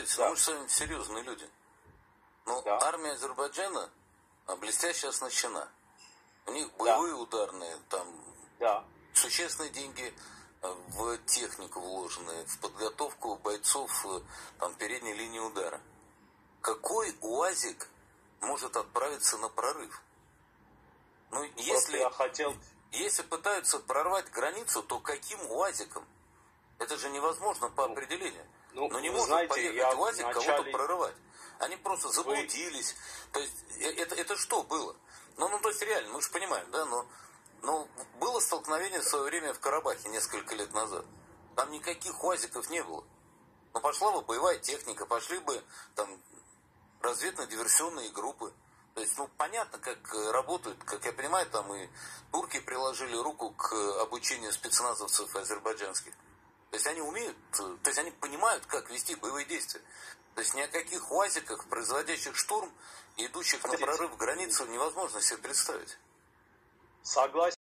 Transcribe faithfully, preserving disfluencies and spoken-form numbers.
смотрите, Да. ну мы же с вами серьезные люди. Но Да. армия Азербайджана блестяще оснащена. У них Да. боевые ударные, там Да. существенные деньги в технику вложены, в подготовку бойцов там, передней линии удара. Какой УАЗик может отправиться на прорыв? Ну, если, я хотел... если пытаются прорвать границу, то каким УАЗиком? Это же невозможно по Ну, определению. ну, Но не вы может знаете, поехать я УАЗик вначале... кого-то прорывать. Они просто заблудились. Вы... То есть, это, это что было? Ну, ну, то есть, реально, мы же понимаем, да, но, но было столкновение в свое время в Карабахе несколько лет назад. Там никаких УАЗиков не было. Но пошла бы боевая техника, пошли бы там разведно-диверсионные группы. То есть, ну, понятно, как работают, как я понимаю, там и турки приложили руку к обучению спецназовцев азербайджанских. То есть, они умеют, то есть, они понимают, как вести боевые действия. То есть, ни о каких УАЗиках, производящих штурм и идущих на прорыв границу невозможно себе представить. Согласен.